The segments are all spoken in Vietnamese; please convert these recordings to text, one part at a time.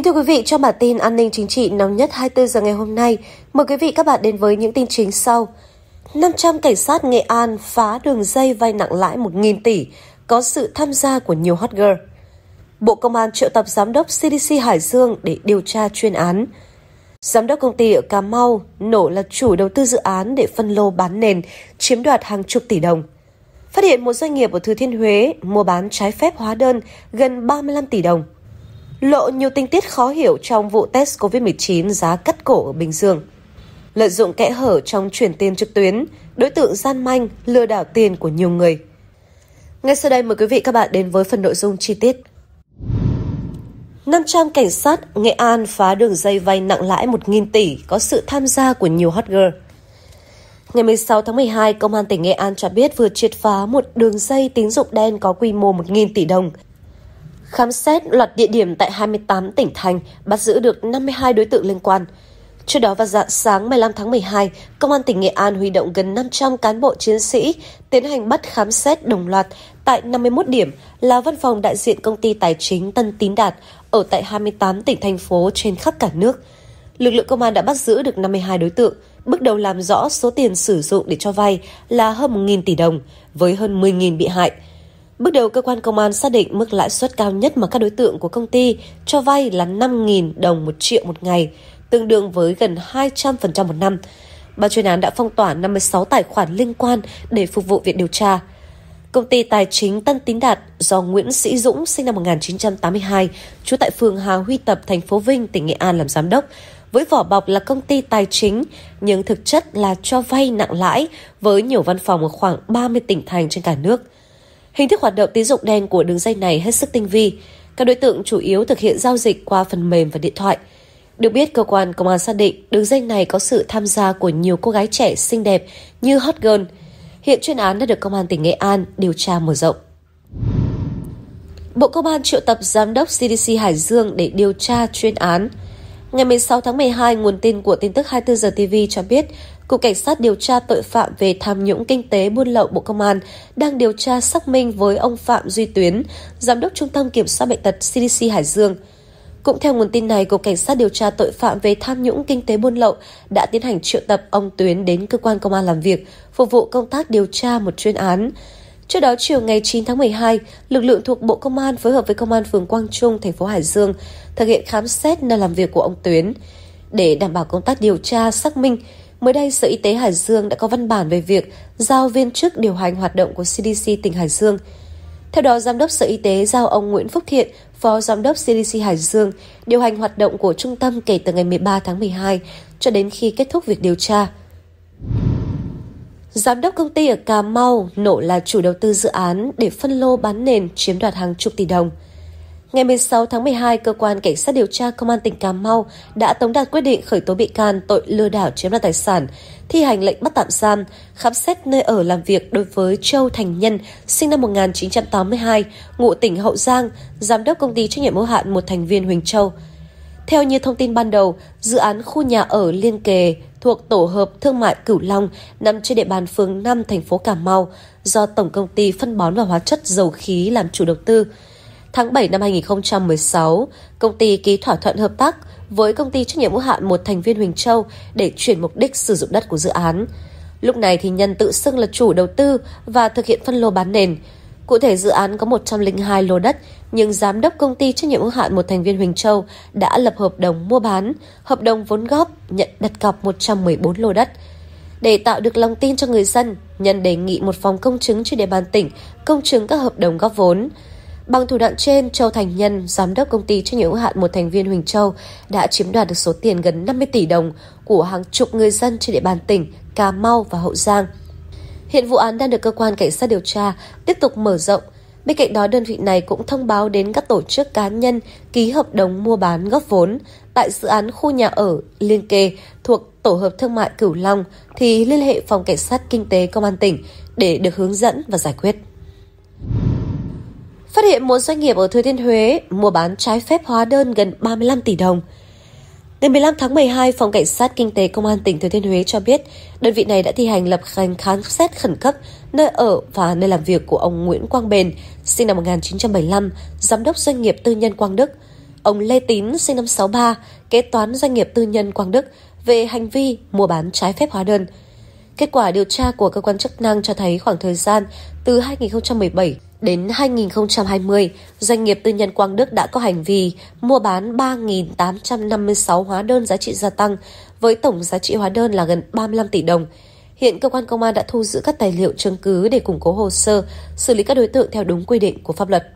thưa quý vị, trong bản tin an ninh chính trị nóng nhất 24 giờ ngày hôm nay, mời quý vị các bạn đến với những tin chính sau. 500 cảnh sát Nghệ An phá đường dây vay nặng lãi 1.000 tỷ, có sự tham gia của nhiều hot girl. Bộ Công an triệu tập Giám đốc CDC Hải Dương để điều tra chuyên án. Giám đốc công ty ở Cà Mau nổ là chủ đầu tư dự án để phân lô bán nền, chiếm đoạt hàng chục tỷ đồng. Phát hiện một doanh nghiệp ở Thừa Thiên Huế mua bán trái phép hóa đơn gần 35 tỷ đồng. Lộ nhiều tình tiết khó hiểu trong vụ test COVID-19 giá cắt cổ ở Bình Dương. Lợi dụng kẽ hở trong chuyển tiền trực tuyến, đối tượng gian manh lừa đảo tiền của nhiều người. Ngay sau đây mời quý vị các bạn đến với phần nội dung chi tiết. 500 cảnh sát Nghệ An phá đường dây vay nặng lãi 1.000 tỷ, có sự tham gia của nhiều hot girl. Ngày 16 tháng 12, Công an tỉnh Nghệ An cho biết vừa triệt phá một đường dây tín dụng đen có quy mô 1.000 tỷ đồng. Khám xét loạt địa điểm tại 28 tỉnh thành, bắt giữ được 52 đối tượng liên quan. Trước đó vào rạng sáng 15 tháng 12, Công an tỉnh Nghệ An huy động gần 500 cán bộ chiến sĩ tiến hành bắt khám xét đồng loạt tại 51 điểm là văn phòng đại diện công ty tài chính Tân Tín Đạt ở tại 28 tỉnh thành phố trên khắp cả nước. Lực lượng công an đã bắt giữ được 52 đối tượng, bước đầu làm rõ số tiền sử dụng để cho vay là hơn 1.000 tỷ đồng với hơn 10.000 bị hại. Bước đầu, cơ quan công an xác định mức lãi suất cao nhất mà các đối tượng của công ty cho vay là 5.000 đồng 1 triệu một ngày, tương đương với gần 200% một năm. Ban chuyên án đã phong tỏa 56 tài khoản liên quan để phục vụ việc điều tra. Công ty tài chính Tân Tín Đạt do Nguyễn Sĩ Dũng sinh năm 1982, trú tại phường Hà Huy Tập, thành phố Vinh, tỉnh Nghệ An làm giám đốc, với vỏ bọc là công ty tài chính, nhưng thực chất là cho vay nặng lãi với nhiều văn phòng ở khoảng 30 tỉnh thành trên cả nước. Hình thức hoạt động tín dụng đen của đường dây này hết sức tinh vi. Các đối tượng chủ yếu thực hiện giao dịch qua phần mềm và điện thoại. Được biết, cơ quan công an xác định đường dây này có sự tham gia của nhiều cô gái trẻ xinh đẹp như hot girl. Hiện chuyên án đã được Công an tỉnh Nghệ An điều tra mở rộng. Bộ Công an triệu tập Giám đốc CDC Hải Dương để điều tra chuyên án. Ngày 16 tháng 12, nguồn tin của tin tức 24 giờ TV cho biết, Cục Cảnh sát điều tra tội phạm về tham nhũng kinh tế buôn lậu Bộ Công an đang điều tra xác minh với ông Phạm Duy Tuyến, Giám đốc Trung tâm Kiểm soát Bệnh tật CDC Hải Dương. Cũng theo nguồn tin này, Cục Cảnh sát điều tra tội phạm về tham nhũng kinh tế buôn lậu đã tiến hành triệu tập ông Tuyến đến cơ quan công an làm việc, phục vụ công tác điều tra một chuyên án. Trước đó, chiều ngày 9 tháng 12, lực lượng thuộc Bộ Công an phối hợp với Công an phường Quang Trung, thành phố Hải Dương thực hiện khám xét nơi làm việc của ông Tuyến. Để đảm bảo công tác điều tra, xác minh, mới đây Sở Y tế Hải Dương đã có văn bản về việc giao viên chức điều hành hoạt động của CDC tỉnh Hải Dương. Theo đó, Giám đốc Sở Y tế giao ông Nguyễn Phúc Thiện, Phó Giám đốc CDC Hải Dương, điều hành hoạt động của trung tâm kể từ ngày 13 tháng 12 cho đến khi kết thúc việc điều tra. Giám đốc công ty ở Cà Mau nổ là chủ đầu tư dự án để phân lô bán nền, chiếm đoạt hàng chục tỷ đồng. Ngày 16 tháng 12, Cơ quan Cảnh sát điều tra Công an tỉnh Cà Mau đã tống đạt quyết định khởi tố bị can tội lừa đảo chiếm đoạt tài sản, thi hành lệnh bắt tạm giam, khám xét nơi ở làm việc đối với Châu Thành Nhân, sinh năm 1982, ngụ tỉnh Hậu Giang, Giám đốc công ty trách nhiệm hữu hạn một thành viên Huỳnh Châu. Theo như thông tin ban đầu, dự án khu nhà ở liên kề thuộc tổ hợp thương mại Cửu Long nằm trên địa bàn phường 5 thành phố Cà Mau do Tổng công ty phân bón và hóa chất dầu khí làm chủ đầu tư. Tháng 7 năm 2016, công ty ký thỏa thuận hợp tác với công ty trách nhiệm hữu hạn một thành viên Huỳnh Châu để chuyển mục đích sử dụng đất của dự án. Lúc này thì Nhân tự xưng là chủ đầu tư và thực hiện phân lô bán nền. Cụ thể, dự án có 102 lô đất, nhưng giám đốc công ty trách nhiệm hữu hạn một thành viên Huỳnh Châu đã lập hợp đồng mua bán, hợp đồng vốn góp, nhận đặt cọc 114 lô đất. Để tạo được lòng tin cho người dân, Nhân đề nghị một phòng công chứng trên địa bàn tỉnh công chứng các hợp đồng góp vốn. Bằng thủ đoạn trên, Châu Thành Nhân, giám đốc công ty trách nhiệm hữu hạn một thành viên Huỳnh Châu, đã chiếm đoạt được số tiền gần 50 tỷ đồng của hàng chục người dân trên địa bàn tỉnh Cà Mau và Hậu Giang. Hiện vụ án đang được cơ quan cảnh sát điều tra tiếp tục mở rộng. Bên cạnh đó, đơn vị này cũng thông báo đến các tổ chức cá nhân ký hợp đồng mua bán góp vốn tại dự án khu nhà ở liên kề thuộc tổ hợp thương mại Cửu Long thì liên hệ phòng cảnh sát kinh tế công an tỉnh để được hướng dẫn và giải quyết. Phát hiện một doanh nghiệp ở Thừa Thiên Huế mua bán trái phép hóa đơn gần 35 tỷ đồng. Ngày 15 tháng 12, Phòng Cảnh sát Kinh tế Công an tỉnh Thừa Thiên Huế cho biết đơn vị này đã thi hành lập khám xét khẩn cấp nơi ở và nơi làm việc của ông Nguyễn Quang Bền, sinh năm 1975, giám đốc doanh nghiệp tư nhân Quang Đức. ông Lê Tín sinh năm 63, kế toán doanh nghiệp tư nhân Quang Đức về hành vi mua bán trái phép hóa đơn. Kết quả điều tra của cơ quan chức năng cho thấy khoảng thời gian từ 2017 đến 2020, doanh nghiệp tư nhân Quang Đức đã có hành vi mua bán 3.856 hóa đơn giá trị gia tăng với tổng giá trị hóa đơn là gần 35 tỷ đồng. Hiện cơ quan công an đã thu giữ các tài liệu chứng cứ để củng cố hồ sơ, xử lý các đối tượng theo đúng quy định của pháp luật.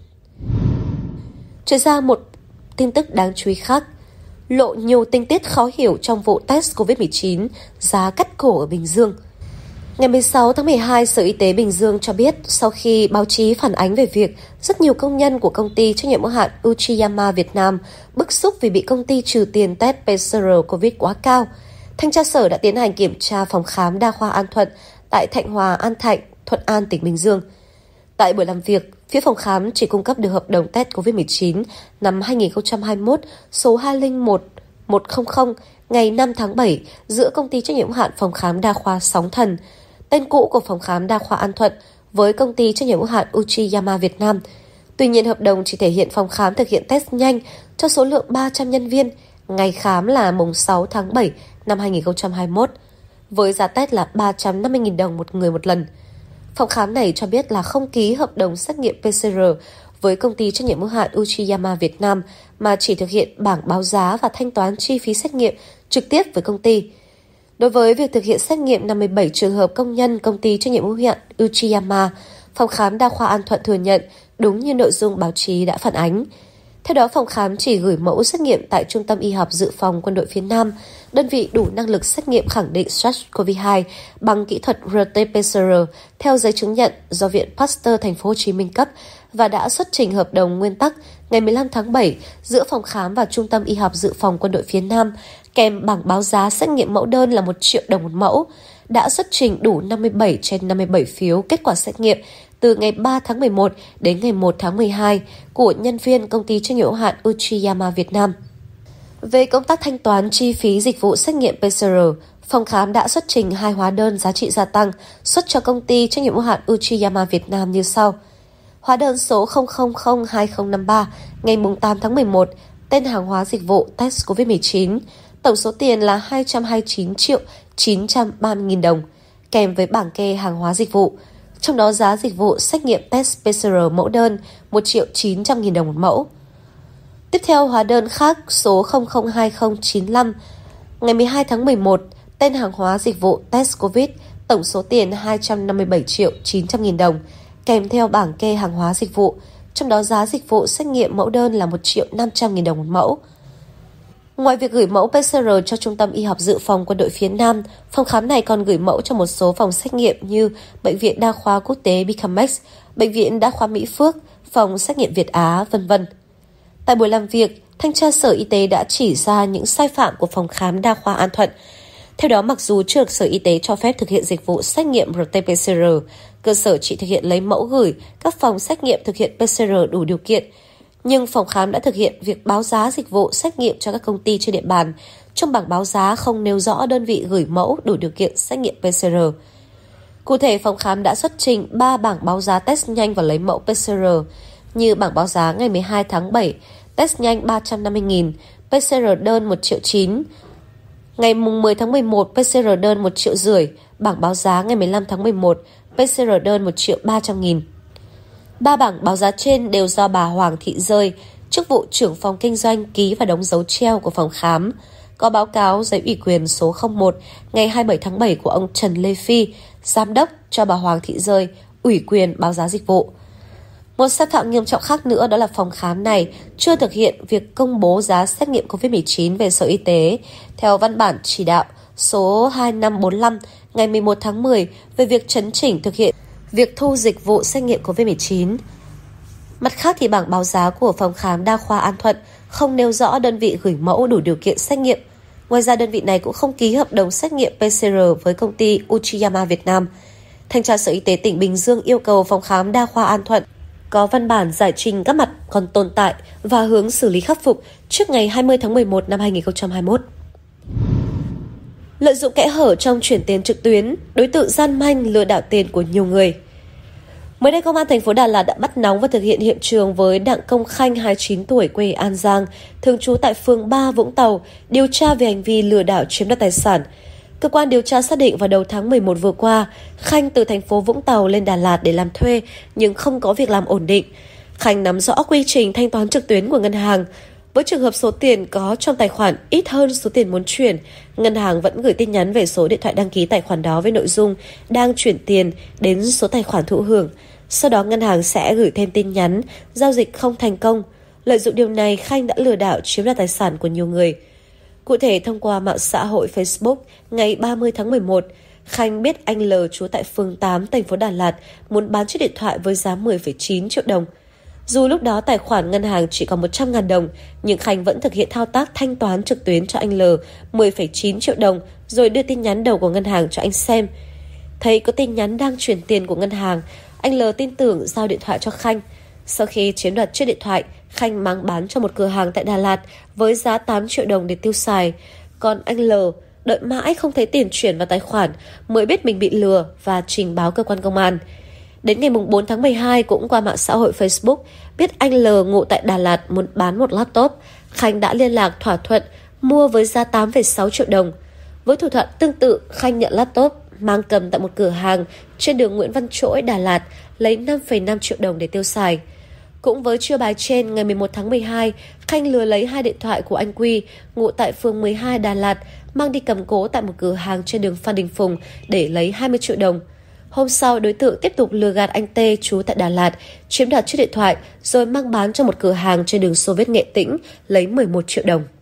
Chuyển sang một tin tức đáng chú ý khác. Lộ nhiều tình tiết khó hiểu trong vụ test COVID-19 giá cắt cổ ở Bình Dương. Ngày 16 tháng 12, Sở Y tế Bình Dương cho biết sau khi báo chí phản ánh về việc rất nhiều công nhân của công ty trách nhiệm hữu hạn Uchiyama Việt Nam bức xúc vì bị công ty trừ tiền test PCR COVID quá cao, Thanh tra Sở đã tiến hành kiểm tra phòng khám đa khoa An Thuận tại Thạnh Hòa, An Thạnh, Thuận An, tỉnh Bình Dương. Tại buổi làm việc, phía phòng khám chỉ cung cấp được hợp đồng test COVID-19 năm 2021 số 201100 ngày 5 tháng 7 giữa công ty trách nhiệm hữu hạn phòng khám đa khoa Sóng Thần, tên cũ của phòng khám đa khoa An Thuận, với công ty trách nhiệm hữu hạn Uchiyama Việt Nam. Tuy nhiên, hợp đồng chỉ thể hiện phòng khám thực hiện test nhanh cho số lượng 300 nhân viên, ngày khám là mùng 6 tháng 7 năm 2021, với giá test là 350.000 đồng một người một lần. Phòng khám này cho biết là không ký hợp đồng xét nghiệm PCR với công ty trách nhiệm hữu hạn Uchiyama Việt Nam mà chỉ thực hiện bảng báo giá và thanh toán chi phí xét nghiệm trực tiếp với công ty. Đối với việc thực hiện xét nghiệm 57 trường hợp công nhân công ty trách nhiệm hữu hạn Uchiyama, phòng khám đa khoa An Thuận thừa nhận đúng như nội dung báo chí đã phản ánh. Theo đó, phòng khám chỉ gửi mẫu xét nghiệm tại Trung tâm Y học Dự phòng Quân đội phía Nam, đơn vị đủ năng lực xét nghiệm khẳng định SARS-CoV-2 bằng kỹ thuật RT-PCR theo giấy chứng nhận do Viện Pasteur Thành phố Hồ Chí Minh cấp và đã xuất trình hợp đồng nguyên tắc ngày 15 tháng 7 giữa phòng khám và Trung tâm Y học Dự phòng Quân đội phía Nam kèm bảng báo giá xét nghiệm mẫu đơn là 1 triệu đồng một mẫu, đã xuất trình đủ 57 trên 57 phiếu kết quả xét nghiệm từ ngày 3 tháng 11 đến ngày 1 tháng 12 của nhân viên công ty trách nhiệm hữu hạn Uchiyama Việt Nam. Về công tác thanh toán chi phí dịch vụ xét nghiệm PCR, phòng khám đã xuất trình 2 hóa đơn giá trị gia tăng xuất cho công ty trách nhiệm hữu hạn Uchiyama Việt Nam như sau. Hóa đơn số 0002053 ngày 8 tháng 11, tên hàng hóa dịch vụ test COVID-19, tổng số tiền là 229.930.000 đồng, kèm với bảng kê hàng hóa dịch vụ. Trong đó giá dịch vụ xét nghiệm test PCR mẫu đơn 1.900.000 đồng một mẫu. Tiếp theo, hóa đơn khác số 002095 ngày 12 tháng 11, tên hàng hóa dịch vụ test COVID, tổng số tiền 257.900.000 đồng, kèm theo bảng kê hàng hóa dịch vụ. Trong đó giá dịch vụ xét nghiệm mẫu đơn là 1.500.000 đồng một mẫu. Ngoài việc gửi mẫu PCR cho Trung tâm Y học Dự phòng Quân đội phía Nam, phòng khám này còn gửi mẫu cho một số phòng xét nghiệm như Bệnh viện Đa khoa Quốc tế Bicamex, Bệnh viện Đa khoa Mỹ Phước, phòng xét nghiệm Việt Á, v.v. Tại buổi làm việc, Thanh tra Sở Y tế đã chỉ ra những sai phạm của phòng khám Đa khoa An Thuận. Theo đó, mặc dù chưa được Sở Y tế cho phép thực hiện dịch vụ xét nghiệm RT-PCR, cơ sở chỉ thực hiện lấy mẫu gửi các phòng xét nghiệm thực hiện PCR đủ điều kiện, nhưng phòng khám đã thực hiện việc báo giá dịch vụ xét nghiệm cho các công ty trên địa bàn. Trong bảng báo giá không nêu rõ đơn vị gửi mẫu đủ điều kiện xét nghiệm PCR. Cụ thể, phòng khám đã xuất trình 3 bảng báo giá test nhanh và lấy mẫu PCR, như bảng báo giá ngày 12 tháng 7, test nhanh 350.000, PCR đơn 1,9 triệu. Ngày 10 tháng 11, PCR đơn 1,5 triệu. Bảng báo giá ngày 15 tháng 11, PCR đơn 1.300.000. 3 bảng báo giá trên đều do bà Hoàng Thị Rơi, chức vụ trưởng phòng kinh doanh ký và đóng dấu treo của phòng khám. Có báo cáo giấy ủy quyền số 01 ngày 27 tháng 7 của ông Trần Lê Phi, giám đốc cho bà Hoàng Thị Rơi, ủy quyền báo giá dịch vụ. Một sai phạm nghiêm trọng khác nữa đó là phòng khám này chưa thực hiện việc công bố giá xét nghiệm COVID-19 về Sở Y tế theo văn bản chỉ đạo số 2545 ngày 11 tháng 10 về việc chấn chỉnh thực hiện việc thu dịch vụ xét nghiệm COVID-19. Mặt khác thì bảng báo giá của phòng khám Đa khoa An Thuận không nêu rõ đơn vị gửi mẫu đủ điều kiện xét nghiệm. Ngoài ra, đơn vị này cũng không ký hợp đồng xét nghiệm PCR với công ty Uchiyama Việt Nam. Thanh tra Sở Y tế tỉnh Bình Dương yêu cầu phòng khám Đa khoa An Thuận có văn bản giải trình các mặt còn tồn tại và hướng xử lý khắc phục trước ngày 20 tháng 11 năm 2021. Lợi dụng kẽ hở trong chuyển tiền trực tuyến, đối tượng gian manh lừa đảo tiền của nhiều người. Mới đây, Công an thành phố Đà Lạt đã bắt nóng và thực hiện hiện trường với Đặng Công Khanh, 29 tuổi, quê An Giang, thường trú tại phường 3, Vũng Tàu, điều tra về hành vi lừa đảo chiếm đoạt tài sản. Cơ quan điều tra xác định vào đầu tháng 11 vừa qua, Khanh từ thành phố Vũng Tàu lên Đà Lạt để làm thuê nhưng không có việc làm ổn định. Khanh nắm rõ quy trình thanh toán trực tuyến của ngân hàng. Với trường hợp số tiền có trong tài khoản ít hơn số tiền muốn chuyển, ngân hàng vẫn gửi tin nhắn về số điện thoại đăng ký tài khoản đó với nội dung đang chuyển tiền đến số tài khoản thụ hưởng. Sau đó ngân hàng sẽ gửi thêm tin nhắn giao dịch không thành công. Lợi dụng điều này, Khanh đã lừa đảo chiếm đoạt tài sản của nhiều người. Cụ thể, thông qua mạng xã hội Facebook, ngày 30 tháng 11, Khanh biết anh L trú tại phường 8, thành phố Đà Lạt muốn bán chiếc điện thoại với giá 10,9 triệu đồng. Dù lúc đó tài khoản ngân hàng chỉ còn 100.000 đồng, nhưng Khanh vẫn thực hiện thao tác thanh toán trực tuyến cho anh L 10,9 triệu đồng rồi đưa tin nhắn đầu của ngân hàng cho anh xem. Thấy có tin nhắn đang chuyển tiền của ngân hàng, anh L tin tưởng giao điện thoại cho Khanh. Sau khi chiếm đoạt chiếc điện thoại, Khanh mang bán cho một cửa hàng tại Đà Lạt với giá 8 triệu đồng để tiêu xài. Còn anh L đợi mãi không thấy tiền chuyển vào tài khoản mới biết mình bị lừa và trình báo cơ quan công an. Đến ngày 4 tháng 12, cũng qua mạng xã hội Facebook, biết anh L ngụ tại Đà Lạt muốn bán một laptop, Khanh đã liên lạc thỏa thuận mua với giá 8,6 triệu đồng. Với thủ đoạn tương tự, Khanh nhận laptop, mang cầm tại một cửa hàng trên đường Nguyễn Văn Trỗi, Đà Lạt, lấy 5,5 triệu đồng để tiêu xài. Cũng với chiêu bài trên, ngày 11 tháng 12, Khanh lừa lấy 2 điện thoại của anh Quy, ngụ tại phường 12, Đà Lạt, mang đi cầm cố tại một cửa hàng trên đường Phan Đình Phùng để lấy 20 triệu đồng. Hôm sau, đối tượng tiếp tục lừa gạt anh T trú tại Đà Lạt, chiếm đoạt chiếc điện thoại rồi mang bán cho một cửa hàng trên đường Xô Viết, Nghệ Tĩnh, lấy 11 triệu đồng.